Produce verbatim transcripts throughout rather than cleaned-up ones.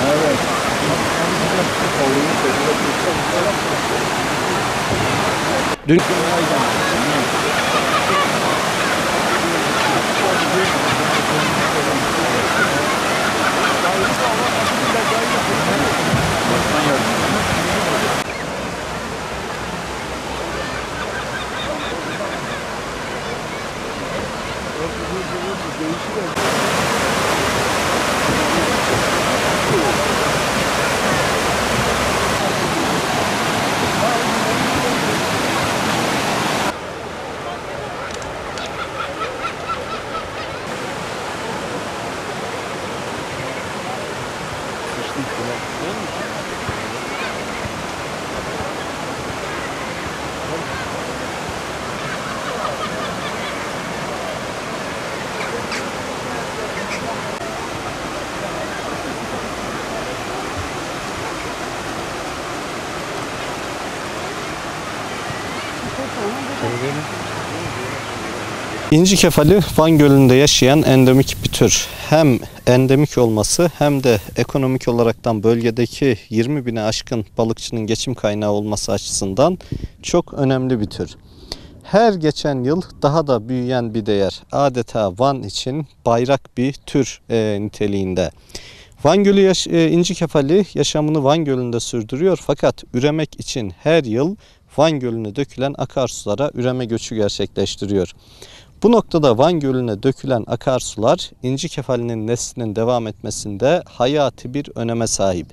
Evet. Dün İnci kefali Van Gölü'nde yaşayan endemik bir tür. Hem endemik olması hem de ekonomik olaraktan bölgedeki yirmi bine aşkın balıkçının geçim kaynağı olması açısından çok önemli bir tür. Her geçen yıl daha da büyüyen bir değer. Adeta Van için bayrak bir tür e, niteliğinde. Van Gölü yaş e, inci kefali yaşamını Van Gölü'nde sürdürüyor fakat üremek için her yıl Van Gölü'ne dökülen akarsulara üreme göçü gerçekleştiriyor. Bu noktada Van Gölü'ne dökülen akarsular inci kefalinin neslinin devam etmesinde hayati bir öneme sahip.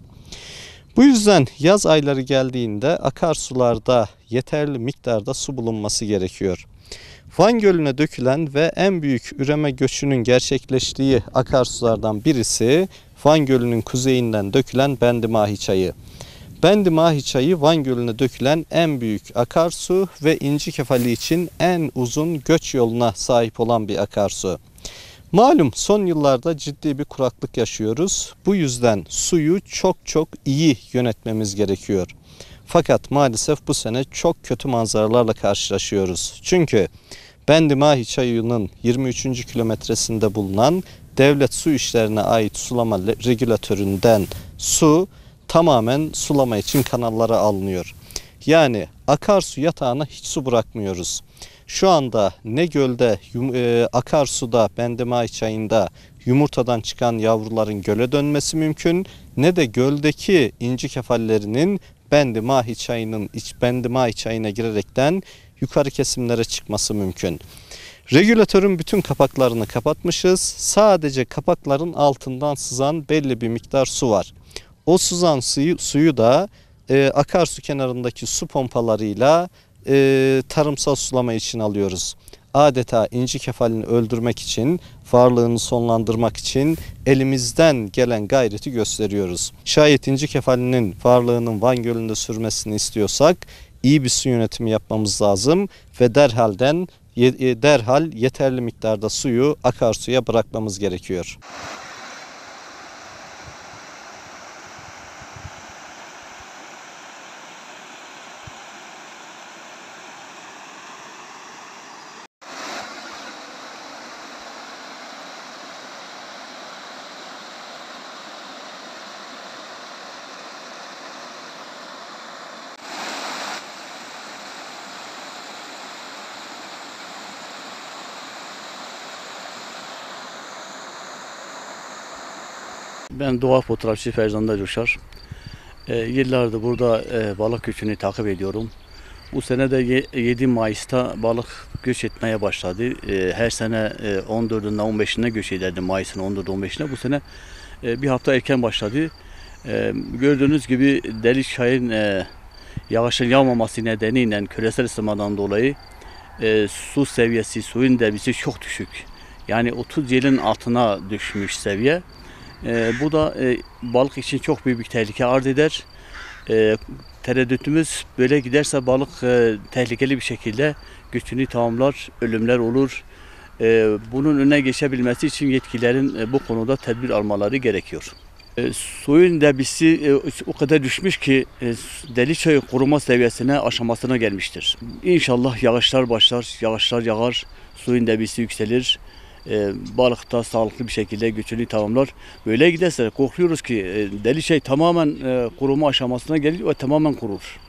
Bu yüzden yaz ayları geldiğinde akarsularda yeterli miktarda su bulunması gerekiyor. Van Gölü'ne dökülen ve en büyük üreme göçünün gerçekleştiği akarsulardan birisi Van Gölü'nün kuzeyinden dökülen Bendimahi Çayı. Bendimahi Çayı Van Gölü'ne dökülen en büyük akarsu ve inci kefali için en uzun göç yoluna sahip olan bir akarsu. Malum son yıllarda ciddi bir kuraklık yaşıyoruz. Bu yüzden suyu çok çok iyi yönetmemiz gerekiyor. Fakat maalesef bu sene çok kötü manzaralarla karşılaşıyoruz. Çünkü Bendimahi Çayı'nın yirmi üçüncü kilometresinde bulunan devlet su işlerine ait sulama regülatöründen su tamamen sulama için kanallara alınıyor. Yani akarsu yatağına hiç su bırakmıyoruz. Şu anda ne gölde, e, akarsuda, Bendimahi Çayı'nda yumurtadan çıkan yavruların göle dönmesi mümkün, ne de göldeki inci kefallerinin Bendimahi Çayı'nın iç Bendimahi Çayı'na girerekten yukarı kesimlere çıkması mümkün. Regülatörün bütün kapaklarını kapatmışız. Sadece kapakların altından sızan belli bir miktar su var. O sızan suyu, suyu da e, akarsu kenarındaki su pompalarıyla e, tarımsal sulama için alıyoruz. Adeta inci kefalini öldürmek için, varlığını sonlandırmak için elimizden gelen gayreti gösteriyoruz. Şayet inci kefalinin varlığının Van Gölü'nde sürmesini istiyorsak iyi bir su yönetimi yapmamız lazım ve derhalden derhal yeterli miktarda suyu akarsuya bırakmamız gerekiyor. Ben doğa fotoğrafçı Ferzan Coşar. E, yıllardır burada e, balık göçünü takip ediyorum. Bu sene de yedi Mayıs'ta balık göç etmeye başladı. E, her sene e, on dördünde on beşinde göç ederdi, Mayıs'ın on dördü on beşinde. Bu sene e, bir hafta erken başladı. E, gördüğünüz gibi Delik Çayı'nın e, yağışın yağmaması nedeniyle küresel ısınmadan dolayı e, su seviyesi, suyun debisi çok düşük. Yani otuz yılın altına düşmüş seviye. E, bu da e, balık için çok büyük bir tehlike arz eder. E, tereddütümüz böyle giderse balık e, tehlikeli bir şekilde göçünü tamamlar, ölümler olur. E, bunun önüne geçebilmesi için yetkililerin e, bu konuda tedbir almaları gerekiyor. E, suyun debisi e, o kadar düşmüş ki e, Delikçay koruma seviyesine aşamasına gelmiştir. İnşallah yağışlar başlar, yağışlar yağar, suyun debisi yükselir. e, balıkta sağlıklı bir şekilde göçünü tamamlar. Böyle giderse korkuyoruz ki e, deli şey tamamen e, kuruma aşamasına gelir ve tamamen kurur.